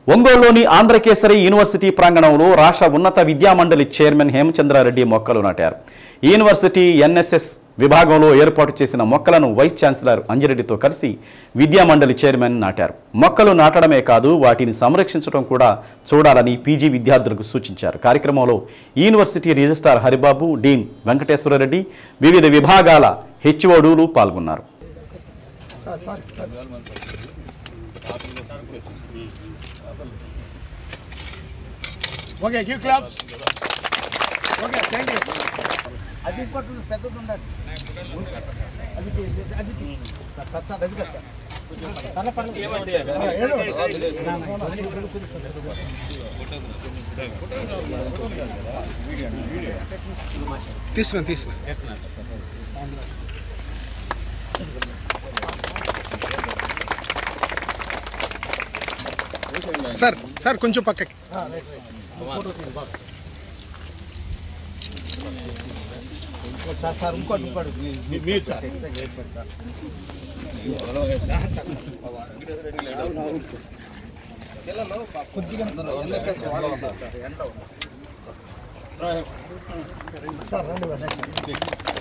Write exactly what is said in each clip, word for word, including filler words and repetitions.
ఒంగోలులోని ఆంధ్రకేసరి యూనివర్సిటీ ప్రాంగణంలో రాష్ట్ర ఉన్నత విద్యామండలి చైర్మన్ హేమచంద్రారెడ్డి మొక్కలు నాటారు. యూనివర్సిటీ ఎన్ఎస్ఎస్ విభాగంలో ఏర్పాటు చేసిన మొక్కలను వైస్ ఛాన్సలర్ అంజిరెడ్డితో కలిసి విద్యామండలి చైర్మన్ నాటారు. మొక్కలు నాటడమే కాదు వాటిని సంరక్షించడం కూడా చూడాలని పీజీ విద్యార్థులకు సూచించారు. కార్యక్రమంలో university registrar Haribabu, dean Venkateswarareddy, వివిధ విభాగాల హెచ్ఓడులు పాల్గొన్నారు. Okay, give claps. Okay, thank you. అది పట్టు పెద్దది ఉండాలి. అది అది సార్ సార్ అది కదా సార్ పట్టు ఏమండి ఏడు తీసుకున్నా తీసుకున్నా సార్ సార్ కొంచెం పక్కకి సార్ సార్ ఇంకోటి ఇంకోటి మీరు సార్ కొద్దిగా సార్ రండి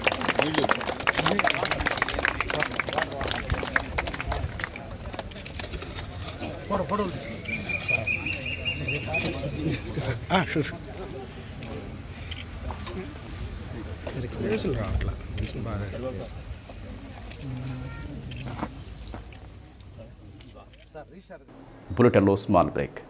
పొడ పొడవు షూర్ రావట్లా బాగా బులెటిన్లో స్మాల్ బ్రేక్.